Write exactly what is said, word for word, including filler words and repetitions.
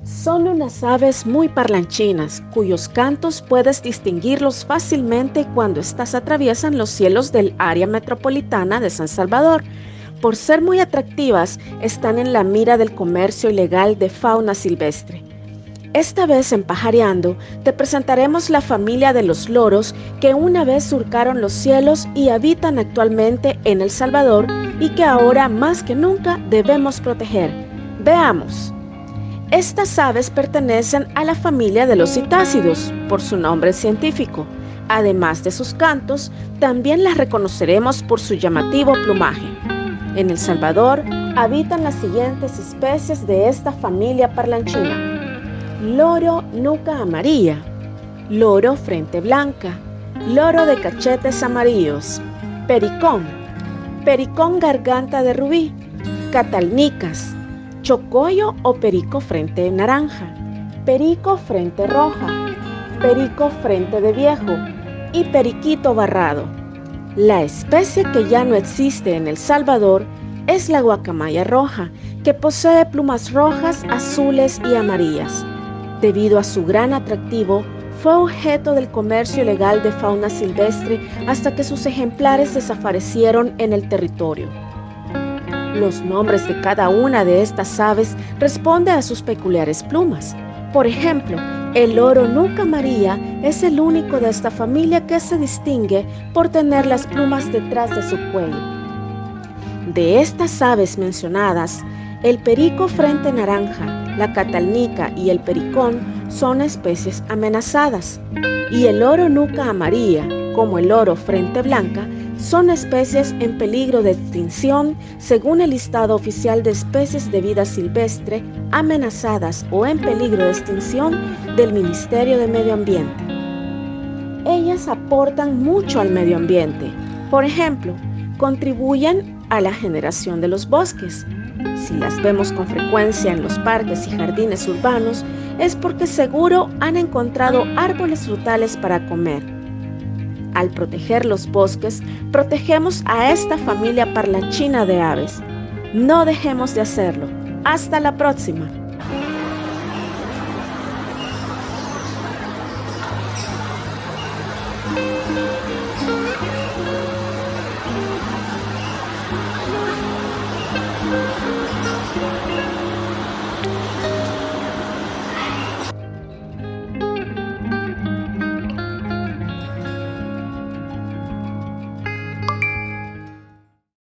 Son unas aves muy parlanchinas, cuyos cantos puedes distinguirlos fácilmente cuando éstas atraviesan los cielos del área metropolitana de San Salvador. Por ser muy atractivas, están en la mira del comercio ilegal de fauna silvestre. Esta vez en Pajareando, te presentaremos la familia de los loros que una vez surcaron los cielos y habitan actualmente en El Salvador y que ahora más que nunca debemos proteger. Veamos. Estas aves pertenecen a la familia de los citácidos, por su nombre científico. Además de sus cantos, también las reconoceremos por su llamativo plumaje. En El Salvador habitan las siguientes especies de esta familia parlanchina: loro nuca amarilla, loro frente blanca, loro de cachetes amarillos, pericón, pericón garganta de rubí, catalnicas, chocoyo o perico frente naranja, perico frente roja, perico frente de viejo y periquito barrado. La especie que ya no existe en El Salvador es la guacamaya roja, que posee plumas rojas, azules y amarillas. Debido a su gran atractivo, fue objeto del comercio ilegal de fauna silvestre hasta que sus ejemplares desaparecieron en el territorio. Los nombres de cada una de estas aves responden a sus peculiares plumas. Por ejemplo, el loro nuca amarilla es el único de esta familia que se distingue por tener las plumas detrás de su cuello. De estas aves mencionadas, el perico frente naranja, la catalnica y el pericón son especies amenazadas, y el loro nuca amarilla, como el loro frente blanca, son especies en peligro de extinción según el listado oficial de especies de vida silvestre amenazadas o en peligro de extinción del Ministerio de Medio Ambiente. Ellas aportan mucho al medio ambiente. Por ejemplo, contribuyen a la generación de los bosques. Si las vemos con frecuencia en los parques y jardines urbanos, es porque seguro han encontrado árboles frutales para comer. Al proteger los bosques, protegemos a esta familia parlanchina de aves. No dejemos de hacerlo. ¡Hasta la próxima!